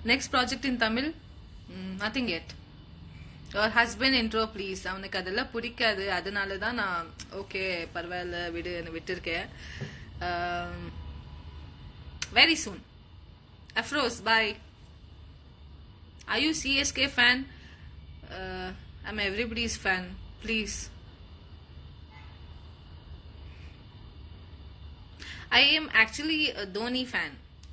Next project in Tamil? Nothing yet. Your husband intro please. அவனுக்கு அதெல்லாம் பிடிக்காது, அதனால தான் நான் ஓகே பரவாயில்ல விட்டுருக்கேன். Very soon. Afros, bye. Are you CSK fan? I'm everybody's fan. Please. I am actually a Dhoni fan.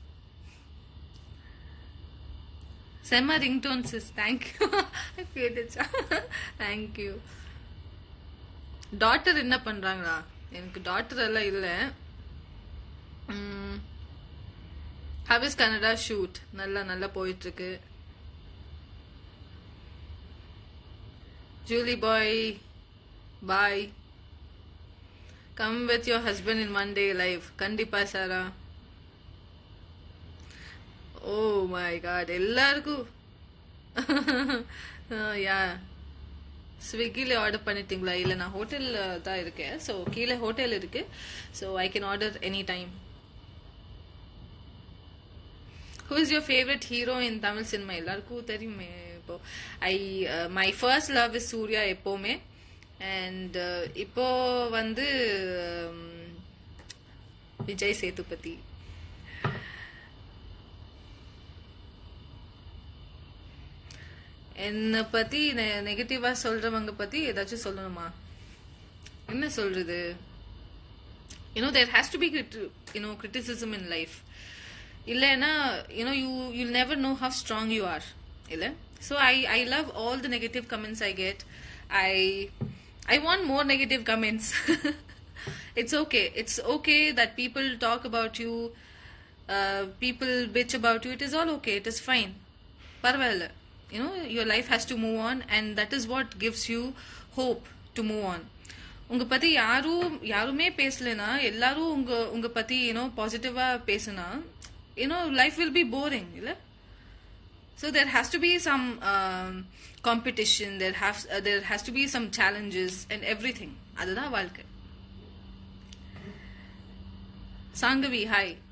Sema ringtone sis. Thank you. I paid it. Thank you. Daughter என்ன பண்றாங்களா? எனக்கு டாட்டர் எல்லாம் இல்ல. How is Canada shoot? நல்லா போயிட்டு இருக்கு. Julie boy, bye. Come with your husband in one day live. Kandipa Sara. Oh my god, எல்லாருக்கும் yeah. ஸ்விக்கில ஆர்டர் பண்ணிட்டீங்களா? இல்ல நான் ஹோட்டல்ல தான் இருக்கேன். ஸோ கீழே ஹோட்டல் இருக்கு. So I can order any time. Who is your favorite hero in Tamil cinema? எல்லாருக்கும் தெரியுமே. இப்போ my first love is Surya எப்போவுமே. And இப்போ வந்து விஜய் சேதுபதி. என்ன பத்தி நெகட்டிவா சொல்றவங்க பத்தி ஏதாச்சும் சொல்லணுமா? என்ன சொல்றது? There has to be criticism in life. இல்லைன்னா you'll never know how strong you are. இல்ல? So I love all the negative comments I get. I want more negative comments. It's okay that people talk about you, people bitch about you. It is all okay. It is fine. Parvailla. Your life has to move on, and that is what gives you hope to move on. உங்க பத்தி யாருமே பேசலனா, எல்லாரும் உங்க பத்தி பாசிட்டிவா பேசினா, life will be boring, இல்ல? So there has to be some competition, there has to be some challenges and everything. அதுதான் வாழ்க்கை. Sangavi, hi.